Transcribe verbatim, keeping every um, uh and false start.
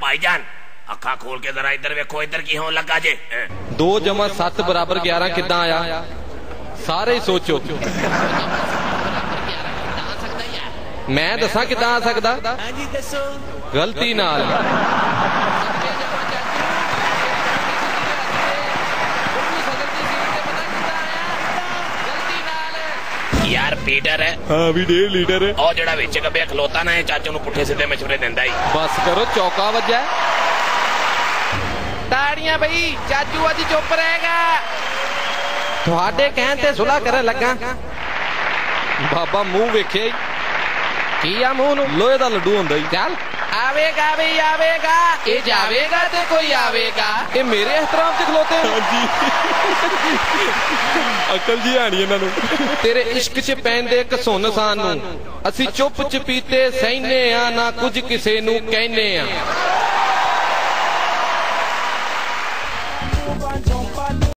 भाईजान अखा खोल के जरा इधर वेखो, इधर की हों लगा जे। दो जमा सत्त बराबर ग्यारह किदा आया? सारे ही सोचो। मैं दसा किदा आ सकदा? गलती नाल। यार पीटर है। हाँ भी डेढ़ लीटर है। और जड़ा विच गब्बे खलोता ना है चाचू नूं पुठे सीधे मशवरे देंदा ही। बस करो, चौका वजा। ताड़ियां बई, चाचू अज चुप रहेगा। तुहाडे कहण ते सुलह करन लगा। बाबा मुंह वेखे की आ मुंह नूं? लोहे दा लड्डू हुंदा ही। चल आवेगा बई आवेगा, ये जावेगा ते कोई आवेगा। ये मेरे एहतराम च खलोते हैं जी। अकल जी है नहीं इन्हां नूं। तेरे इश्क च पैंदे घसुन सानू, असी चुप चपीते सहने आ, ना कुछ किसे नूं कहने आ।